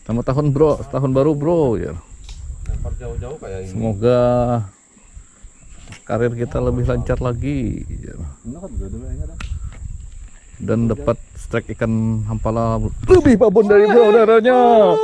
Selamat tahun bro, tahun baru bro ya. Jauh-jauh kayak ini. Semoga karir kita lebih lancar lagi ya. Dan dapat strike ikan hampala lebih babon dari saudaranya.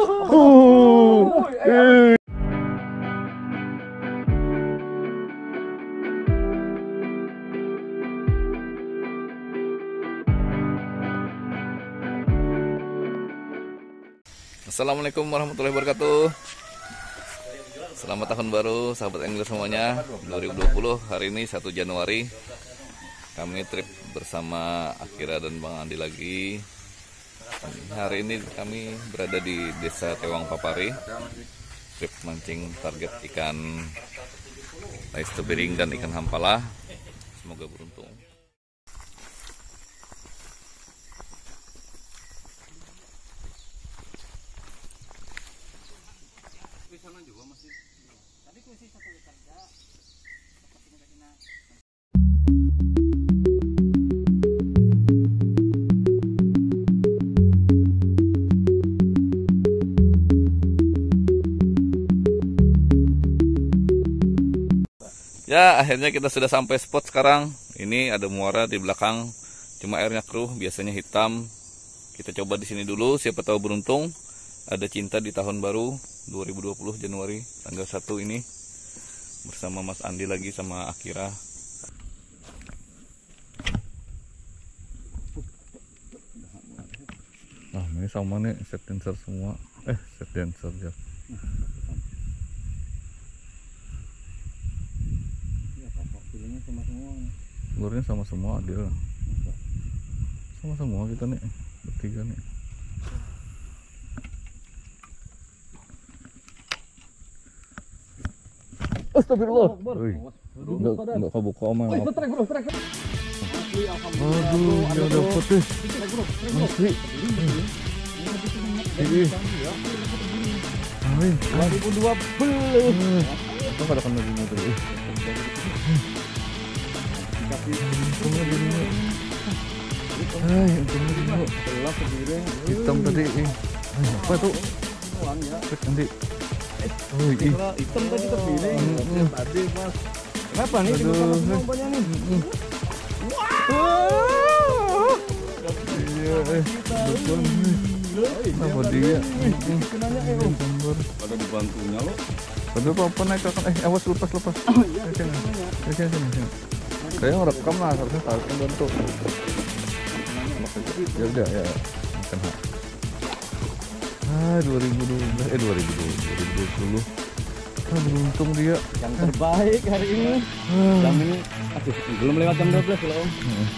Assalamualaikum warahmatullahi wabarakatuh. Selamat tahun baru sahabat angler semuanya 2020. Hari ini 1 Januari. Kami trip bersama Akira dan Bang Andi lagi. Hari ini kami berada di Desa Tewang Papari. Trip mancing target ikan lais tebiring dan ikan hampala. Semoga beruntung. Ya, akhirnya kita sudah sampai spot sekarang. Ini ada muara di belakang. Cuma airnya keruh, biasanya hitam. Kita coba di sini dulu, siapa tahu beruntung. Ada cinta di tahun baru 2020 Januari tanggal 1 ini. Bersama Mas Andi lagi sama Akira. Nah, ini sama nih set dancer semua. Set dancer ya. Lurnya sama semua adil. Sama semua kita nih, bertiga nih. Astagfirullah. Enggak kebuka omong. Aduh, dia dapet deh. Asli. Ini. 2020. Kita pada kena gini tuh. Hitam tadi. Apa tuh? Nanti. Oh, hitam tadi terpilih. Tadi mas. Kenapa nih? Banyak nih. Wow. Iya. Betul. Apa dia? Pada dibantunya lo. Padahal apa naik akan awas lepas. Oh iya. Sini. Saya ngerekam lah, harusnya harus bantu. Ya udah ya. Makan hak. 2020. Beruntung dia. Yang terbaik hari ini. Jam ini belum lewat jam 12 loh Om.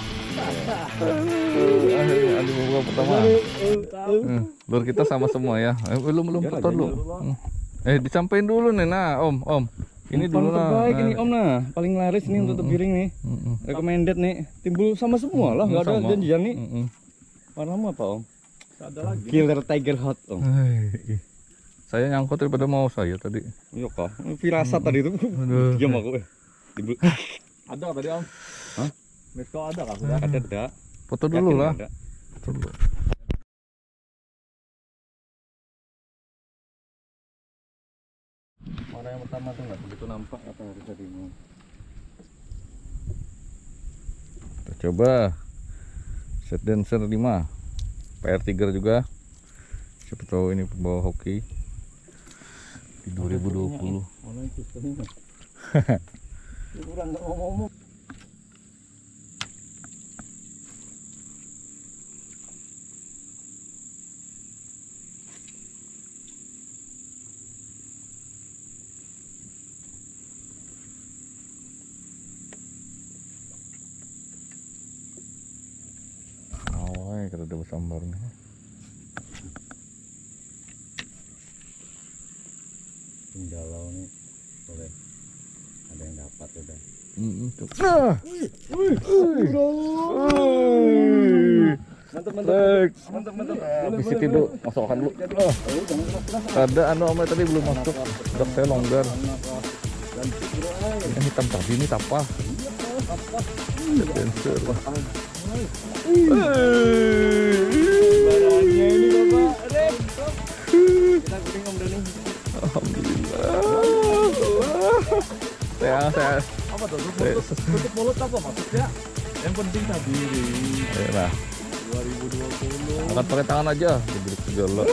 Ada buka pertama. Lur kita sama semua ya. Belum foto dulu. Disampaikan dulu nih nah Om. Ini dulu lah. Terbaik ini Om nah. Paling laris nih untuk tebiring nih. Recommended nih. Timbul sama semua lah, enggak ada janjian nih. Warnamu apa Om? Ada lagi. Killer Tiger Hot Om. Saya nyangkut daripada mau saya tadi. Iya kah? Firasat tadi itu. Diam aku. Timbul. Ada tadi Om? Hah? Mesko ada kah? Ada. Foto dulu lah. Foto dulu. Mana yang pertama tuh nggak begitu nampak apa harus jadi ini. Kita coba set dancer 5 PR Tiger juga. Siapa tahu ini pembawa hoki di 2020. Mana itu sebenarnya? Kurang nggak ngomong. Kita udah bersambar nih. Galau nih, boleh ada yang dapat udah. Mantap. Habis itu masukkan dulu. Ada omnya tadi belum masuk. Dok saya longgar. Yang hitam tadi ini tapah. Dancer. Barangnya ini Bapak. Kita guling Om Doni. Alhamdulillah. Saya. Apa tuh? Tutup mulut apa maksudnya? Yang penting tabiri. Nah, 2020. angkat pakai tangan aja. Duduk segala.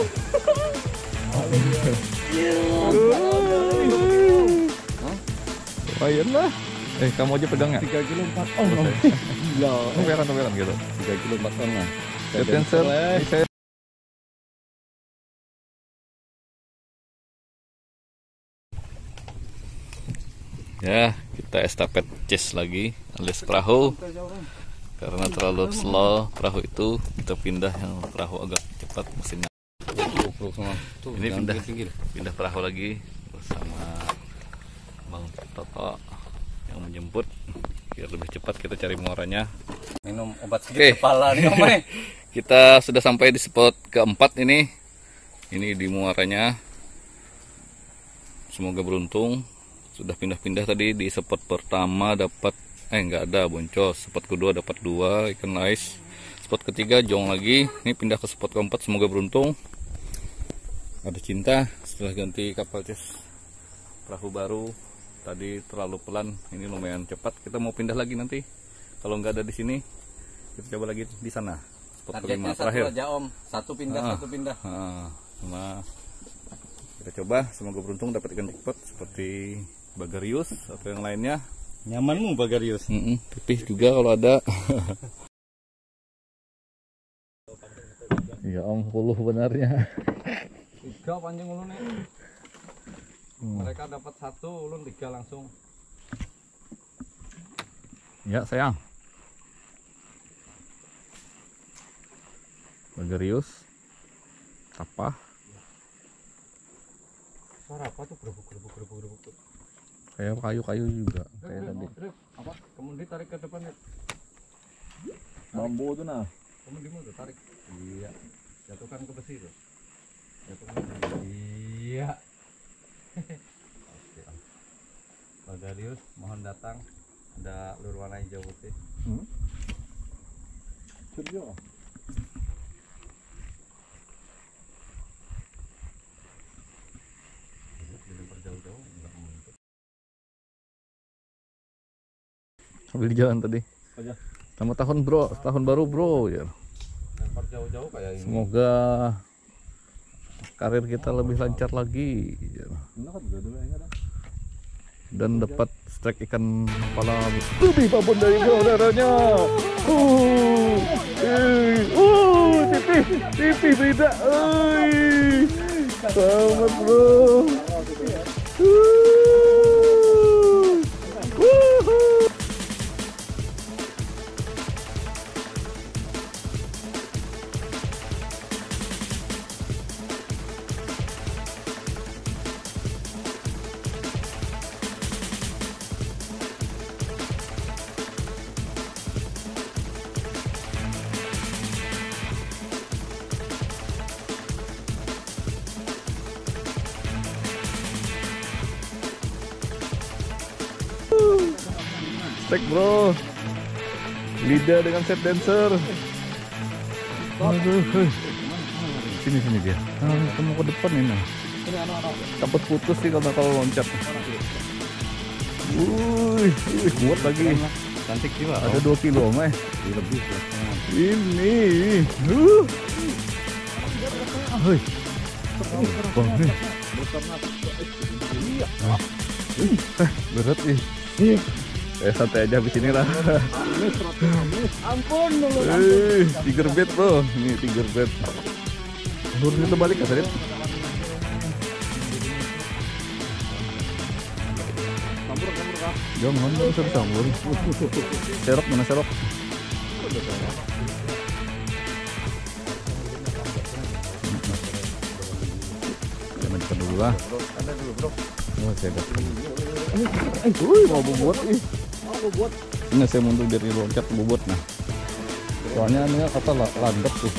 Lumayan lah. Kamu aja pegangnya. 3 kilo 4 on. Gila. Toberan gitu. 3 kilo 4 on lah. Dancer. Saya ya, kita estafet chase lagi alias perahu. Karena terlalu slow perahu itu, kita pindah yang perahu agak cepat mesinnya. Ini pindah perahu lagi bersama Bang Toto yang menjemput biar lebih cepat kita cari muaranya. Minum obat sakit kepala nih Om. Kita sudah sampai di spot keempat ini. Ini di muaranya. Semoga beruntung. Sudah pindah-pindah tadi di spot pertama dapat nggak ada boncos. Spot kedua dapat 2 ikan lais. Spot ketiga jong lagi. Ini pindah ke spot keempat, semoga beruntung. Ada cinta setelah ganti kapal chase perahu baru. Tadi terlalu pelan, ini lumayan cepat. Kita mau pindah lagi nanti. Kalau nggak ada di sini, kita coba lagi di sana. Spot kelima terakhir. Aja Om, satu pindah. Cuma kita coba, semoga beruntung dapat ikan jackpot seperti Bagarius atau yang lainnya. Nyamanmu Bagarius. Pipih juga kalau ada. Ya Om, puluh benarnya. 3 pancing ulun nih. Mereka dapat 1, ulun 3 langsung. Ya sayang. Bagarius. Apa? Suara apa tuh? Gerubuk. Kayak kayu-kayu juga kayak tadi. Apa? Kemudian tarik ke depan ya. Bambu tuh nah. Kemudian mau tarik. Iya. Jatuhkan ke besi tuh. Iya. Oke. Bagarius, mohon datang. Ada lur warna hijau putih. Cerjo. Jauh-jauh enggak muncul. Sambil di jalan tadi. Aja. Selamat tahun bro, tahun baru bro ya. Lempar jauh-jauh kayak ini. Semoga karir kita lebih lancar lagi ya. Dan dapat strike ikan kepala lebih babon dari saudaranya. Tipi beda. Selamat bro. Strike bro, lidah dengan set dancer. Aduh, sini dia. Kamu ke depan ini. Takut putus sih kalau loncat. Kuat lagi. Cantik juga. Ada 2 kilo mah. Lebih. Ini. Berat nih. Santai aja habis ini lah. Ampun dulu. Tiger bait bro, ini tiger bait. Lurus itu balik ya Sarip. Campur kah? Jangan bisa campur. Serok mana serok? Jangan depan dulu lah. Ada dulu bro. Oh saya dapat. Mau bobot ih. Bobot. Ini saya mundur dari loncat bobot nah. Soalnya ini kata landep tuh.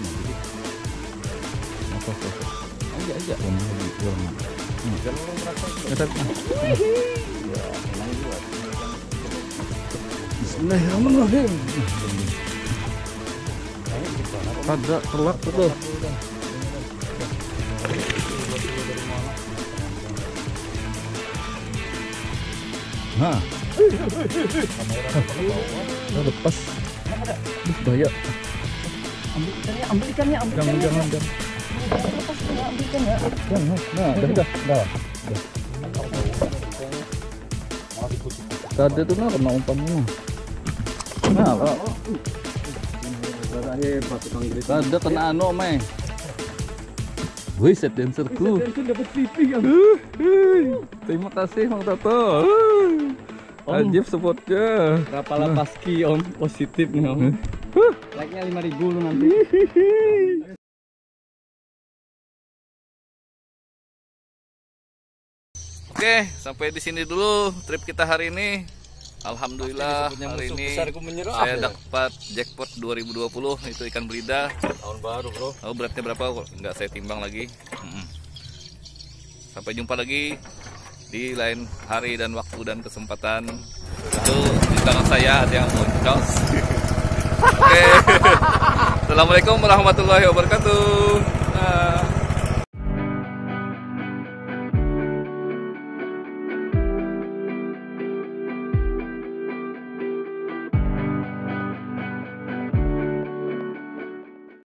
Aja. Bismillahirrahmanirrahim. Ada telak tuh. Nah. Lepas. Bahaya. Ambil ikannya. Jangan. Lepas enggak ambil ikan ya. Jangan. Nah, dah. Tadi tuh kena umpannya. Nah, Pak. Ada kena anu, Mei. Wih, set dancerku. Dapat pipi ya. Terima kasih Mang Tato. Ajib supportnya. Rapala Paski Om, positif nih Om. Like-nya 5.000 lu nanti. Oke, sampai di sini dulu trip kita hari ini. Alhamdulillah hari ini saya dapat jackpot 2020 itu ikan berida. Tahun baru bro. Oh, beratnya berapa? Nggak saya timbang lagi. Sampai jumpa lagi di lain hari dan waktu dan kesempatan. Itu di tangan saya ada yang boncos. Oke. Assalamualaikum warahmatullahi wabarakatuh.